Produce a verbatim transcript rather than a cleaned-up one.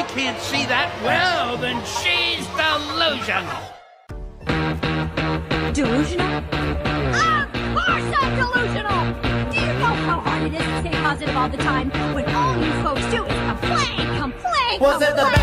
can't see that, well, then she's delusional. Delusional? Of course I'm delusional! Do you know how hard it is to stay positive all the time when all you folks do is complain, complain, Was it the